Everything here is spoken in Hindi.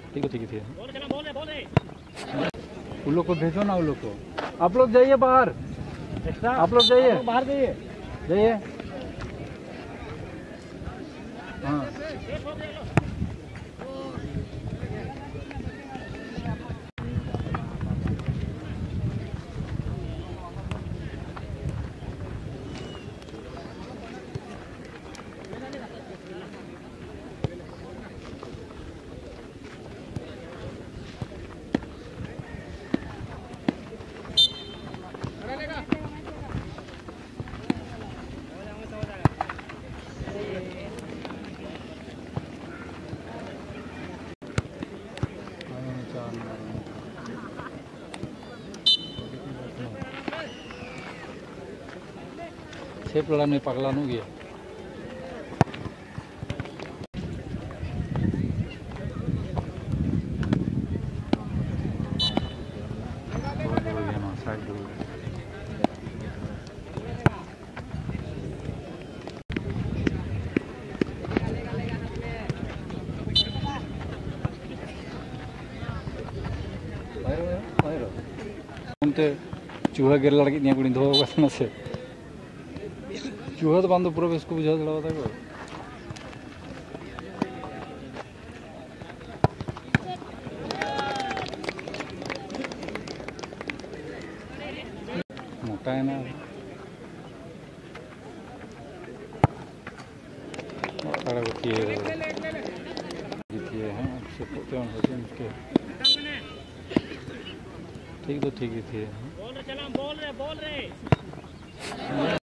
ठीक है ठीक है। उन लोग को भेजो ना, उन लोग को। आप लोग जाइए बाहर, आप लोग जाइए बाहर, जाइए जाइए। हाँ saya pelan nih paglan ya. चूहा गिर लगे निया कुड़ी धो ना से चूहा तो बांध पूरा इसको बुझा चढ़ा था मोटा है ना ठीक तो ठीक ही थी। बोल रहे